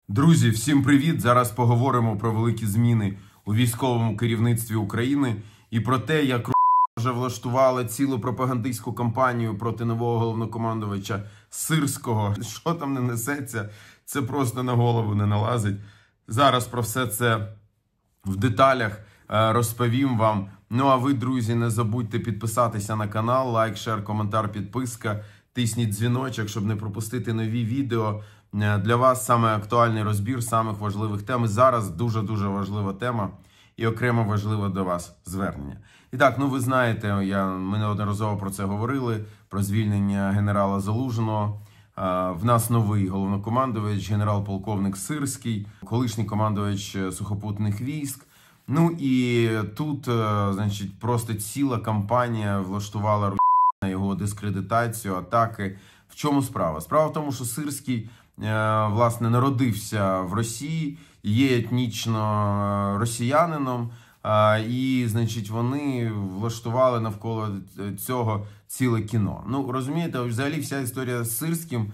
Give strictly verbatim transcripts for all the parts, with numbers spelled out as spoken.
Друзі, всім привіт! Зараз поговоримо про великі зміни у військовому керівництві України і про те, як вже влаштували цілу пропагандистську кампанію проти нового головнокомандувача Сирського. Що там не несеться, це просто на голову не налазить. Зараз про все це в деталях розповім вам. Ну а ви, друзі, не забудьте підписатися на канал, лайк, шер, коментар, підписка. Тисніть дзвіночок, щоб не пропустити нові відео. Для вас саме актуальний розбір самих важливих тем. І зараз дуже-дуже важлива тема і окремо важливе до вас звернення. І так, ну ви знаєте, я, ми неодноразово про це говорили, про звільнення генерала Залужного. В нас новий головнокомандувач, генерал-полковник Сирський, колишній командувач сухопутних військ. Ну і тут, значить, просто ціла кампанія влаштувала на його дискредитацію, атаки. В чому справа? Справа в тому, що Сирський, власне, народився в Росії, є етнічно росіянином, і, значить, вони влаштували навколо цього ціле кіно. Ну, розумієте, взагалі вся історія з Сирським,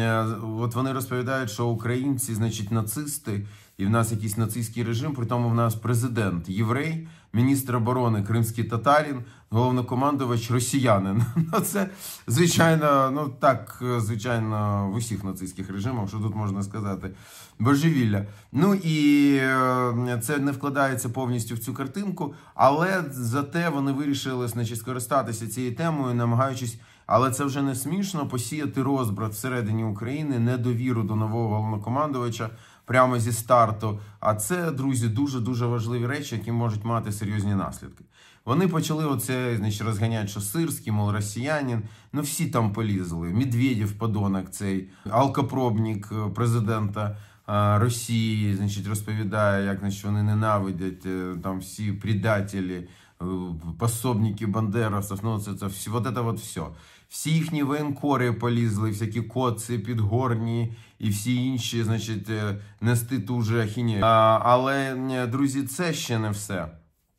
от вони розповідають, що українці, значить, нацисти, і в нас якийсь нацистський режим, при тому в нас президент єврей, міністр оборони кримський татарин, головнокомандувач росіянин. Ну, це, звичайно, ну так, звичайно, в усіх нацистських режимах, що тут можна сказати, божевілля. Ну і це не вкладається повністю в цю картинку, але зате вони вирішили, значить, скористатися цією темою, намагаючись, але це вже не смішно, посіяти розбрат всередині України, недовіру до нового головнокомандувача прямо зі старту. А це, друзі, дуже-дуже важливі речі, які можуть мати серйозні наслідки. Вони почали оце, значить, розганяти, що Сирський, мол, росіянин. Ну, всі там полізли. Медведєв, подонок цей, алкопробник президента Росії, значить, розповідає, як, значить, вони ненавидять, там всі предателі, пособники бандеровців, ну, це, це, це, вот это вот все. Всі їхні воєнкори полізли, всякі коци, підгорні і всі інші, значить, нести ту же ахінею. Але, друзі, це ще не все.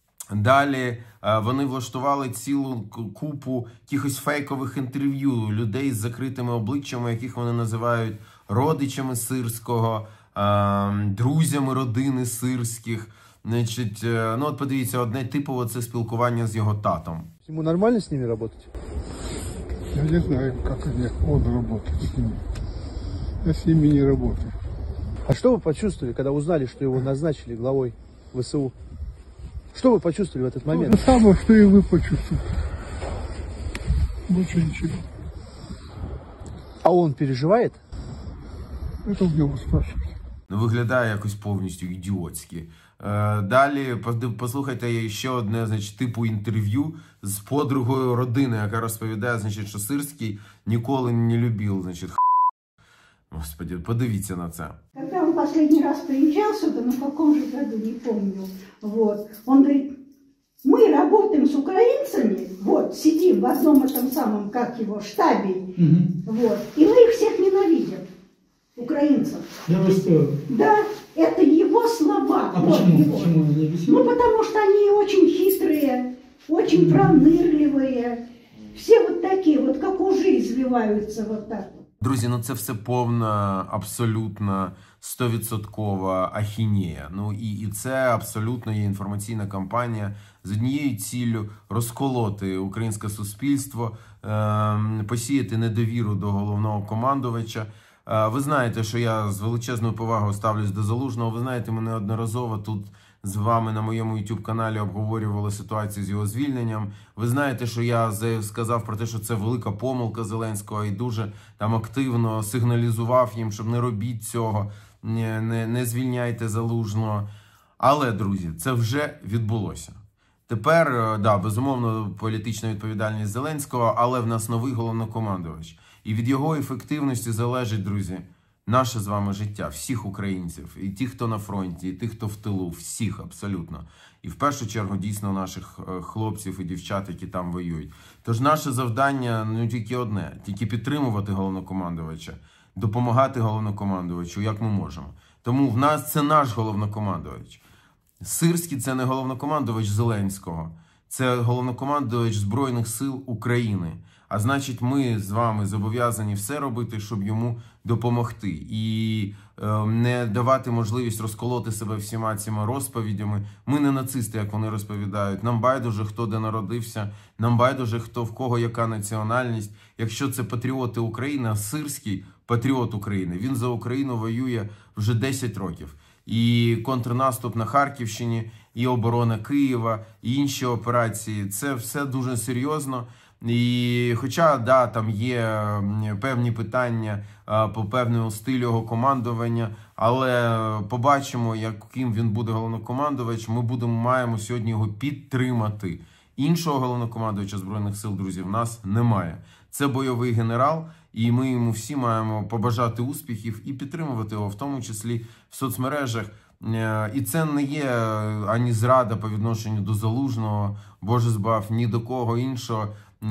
Далі вони влаштували цілу купу якихось фейкових інтерв'ю людей з закритими обличчями, яких вони називають родичами Сирського, друзями родини Сирських. Значить, ну от подивіться, одне типово це спілкування з його татом. Йому нормально з ними працювати? Я не знаю, как он работает с ними. Я с ними не работаю. А что вы почувствовали, когда узнали, что его назначили главой ВСУ? Что вы почувствовали в этот момент? То же самое, что и вы почувствовали. Больше ничего. А он переживает? Это у него спрашивать. Ну, виглядає якось повністю ідіотськи. Е, далі послухайте ще одне, значить, типу інтерв'ю з подругою родини, яка розповідає, значить, що Сирський ніколи не любив, значить, х**. Господи, подивіться на це. Когда он последний раз приезжал сюда, на каком же году, не помню, вот, он говорит, мы работаем с украинцами, вот, сидим в одном этом самом, как его, штабе, Угу. вот, и мы их всех ненавидим, украинцев. Я представил. Да, это его слова. А вот почему? его. Почему они объяснили? Ну, потому что они очень хитрые, очень пронырливые, все вот такие, вот как ужи извиваются вот так вот. Друзі, ну це все повна, абсолютна, стовідсоткова ахінея. Ну і, і це абсолютно є інформаційна кампанія з однією ціллю розколоти українське суспільство, е, посіяти недовіру до головного командувача. Е, ви знаєте, що я з величезною повагою ставлюсь до Залужного. Ви знаєте, ми неодноразово тут з вами на моєму ютуб-каналі обговорювали ситуацію з його звільненням. Ви знаєте, що я сказав про те, що це велика помилка Зеленського і дуже там активно сигналізував їм, щоб не робіть цього, не, не, не звільняйте Залужного. Але, друзі, це вже відбулося. Тепер, да, безумовно, політична відповідальність Зеленського, але в нас новий головнокомандувач. І від його ефективності залежить, друзі, наше з вами життя, всіх українців, і ті, хто на фронті, і ті, хто в тилу, всіх абсолютно. І в першу чергу, дійсно, наших хлопців і дівчат, які там воюють. Тож наше завдання, ну, тільки одне, тільки підтримувати головнокомандувача, допомагати головнокомандувачу, як ми можемо. Тому в нас це наш головнокомандувач. Сирський – це не головнокомандувач Зеленського, це головнокомандувач Збройних сил України. А значить, ми з вами зобов'язані все робити, щоб йому допомогти. І е, не давати можливість розколоти себе всіма цими розповідями. Ми не нацисти, як вони розповідають. Нам байдуже, хто де народився. Нам байдуже, хто в кого яка національність. Якщо це патріоти України, а Сирський патріот України. Він за Україну воює вже десять років. І контрнаступ на Харківщині, і оборона Києва, і інші операції. Це все дуже серйозно. І хоча, да, там є певні питання а, по певному стилю його командування, але побачимо, яким він буде головнокомандувач, ми будемо, маємо сьогодні його підтримати. Іншого головнокомандувача Збройних сил, друзі, в нас немає. Це бойовий генерал, і ми йому всі маємо побажати успіхів і підтримувати його, в тому числі в соцмережах. І це не є ані зрада по відношенню до Залужного, Боже збав, ні до кого іншого.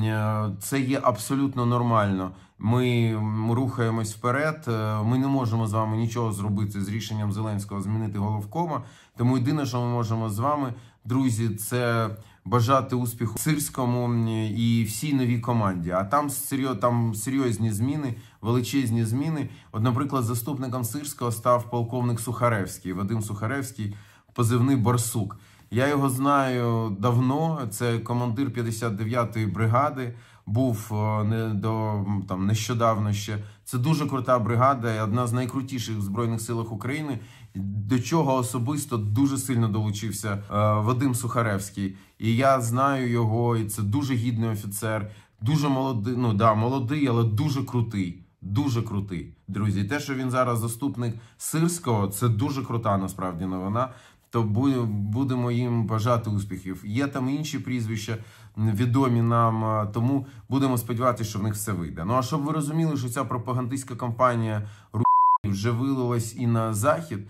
Це є абсолютно нормально. Ми рухаємось вперед, ми не можемо з вами нічого зробити з рішенням Зеленського змінити головкома. Тому єдине, що ми можемо з вами, друзі, це бажати успіху Сирському і всій новій команді. А там, там серйозні зміни, величезні зміни. От, наприклад, заступником Сирського став полковник Сухаревський, Вадим Сухаревський, позивний Барсук. Я його знаю давно, це командир п'ятдесят дев'ятої бригади, був не до там нещодавно ще. Це дуже крута бригада і одна з найкрутіших в Збройних силах України, до чого особисто дуже сильно долучився е, Вадим Сухаревський. І я знаю його, і це дуже гідний офіцер, дуже молодий, ну да, молодий, але дуже крутий. Дуже крутий, друзі. Те, що він зараз заступник Сирського, це дуже крута насправді новина. То будемо їм бажати успіхів. Є там інші прізвища, відомі нам, тому будемо сподіватися, що в них все вийде. Ну, а щоб ви розуміли, що ця пропагандистська кампанія вже вилилась і на Захід,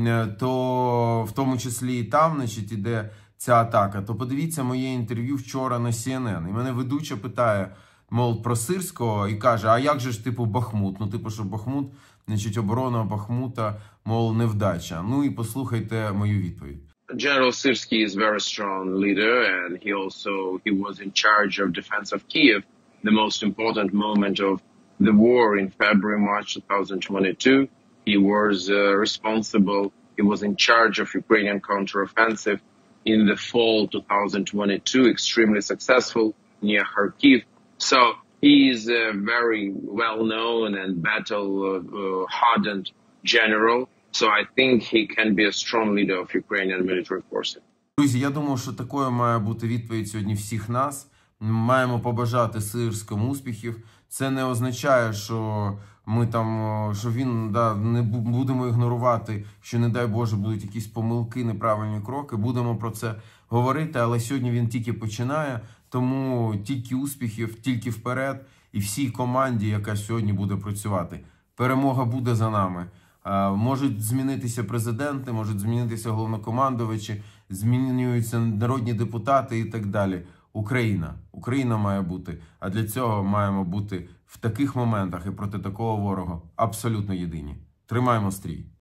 то в тому числі і там, значить, іде ця атака, то подивіться моє інтерв'ю вчора на Сі Ен Ен. І мене ведуча питає, мол, про Сирського, і каже, а як же ж, типу, Бахмут? Ну, типу, що Бахмут, значить, оборона Бахмута, мол, невдача. Ну і послухайте мою відповідь. General Syrskyi is a very strong leader, and he also he was in charge of defense of Kiev, the most important moment of the war in February, March twenty twenty-two. He was uh, responsible. He was in charge of Ukrainian counteroffensive in the fall twenty twenty-two, extremely successful near Kharkiv. So he is a very well-known and battle-hardened uh, general. So I think he can be a strong leader of Ukrainian military forces. Друзі, я думаю, що такою має бути відповідь сьогодні всіх нас. Ми маємо побажати Сирському успіхів. Це не означає, що ми там, що він, да, не будемо ігнорувати, що, не дай Боже, будуть якісь помилки, неправильні кроки. Будемо про це говорити, але сьогодні він тільки починає, тому тільки успіхів, тільки вперед і всій команді, яка сьогодні буде працювати. Перемога буде за нами. Можуть змінитися президенти, можуть змінитися головнокомандувачі, змінюються народні депутати і так далі. Україна. Україна має бути. А для цього маємо бути в таких моментах і проти такого ворога абсолютно єдині. Тримаємо стрій.